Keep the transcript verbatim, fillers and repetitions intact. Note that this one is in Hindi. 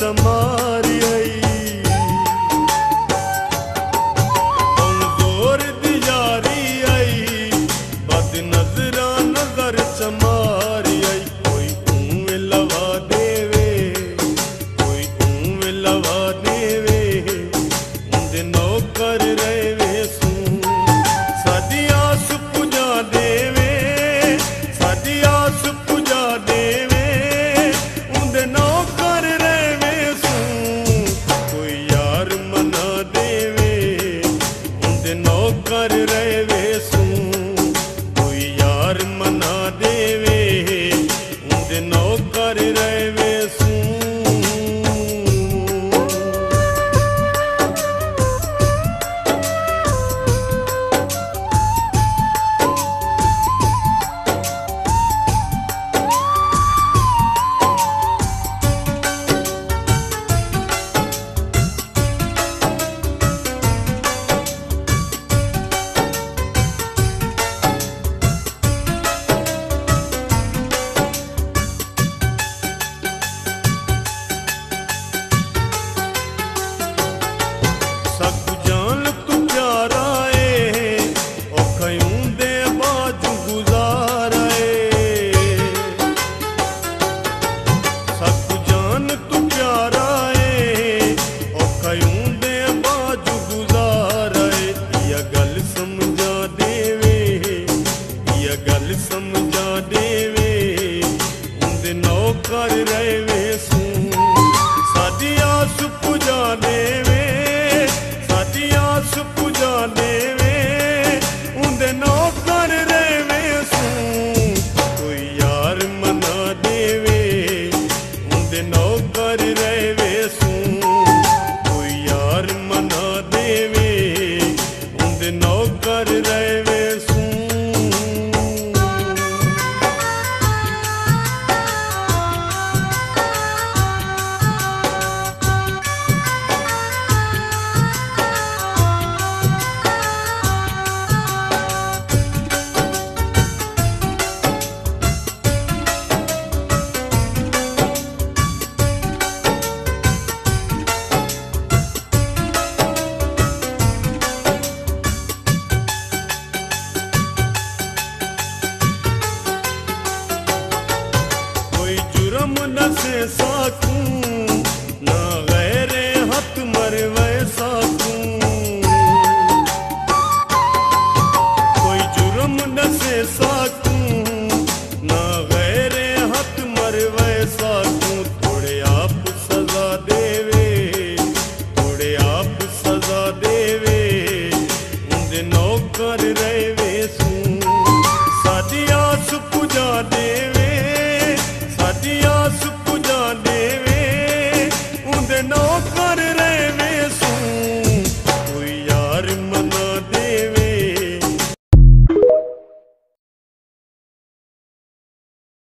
चमारी आई कमजोर दियारी आई बद नजरा नजर चमारी आई कोई ऊं लवा देवे कोई ऊं लवा देवे उंदे नौकर रहे सू सदिया सुपुजा देवे सदिया सुपुजा देवे उंदे नौकर रहे सू कोई यार मना देवे उंदे नौकर रहे सू कोई यार मना देवे उंदे नौकर रहे सू गल समझा देवे उंदे नौकर रहे सू सादिया सुपुजा देवे सादिया सुपुजा देवे उंदे नौकर रहे सू कोई यार मना देवे उंदे नौकर रहे सू कोई यार मना देवे उंदे नौकर रहे सू जुर्म न से